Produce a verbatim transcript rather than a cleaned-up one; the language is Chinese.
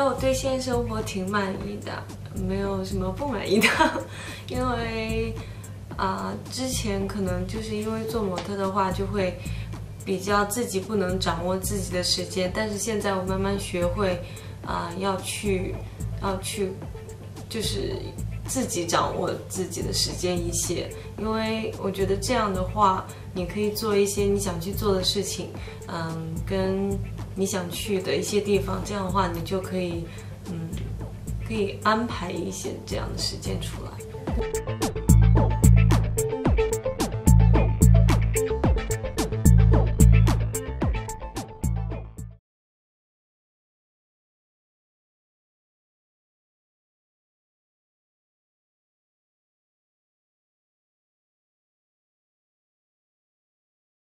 得我对现在生活挺满意的，没有什么不满意的，因为啊、呃，之前可能就是因为做模特的话，就会比较自己不能掌握自己的时间，但是现在我慢慢学会啊、呃，要去要去就是自己掌握自己的时间一些，因为我觉得这样的话，你可以做一些你想去做的事情，嗯，跟你想去的一些地方，这样的话你就可以，嗯，可以安排一些这样的时间出来。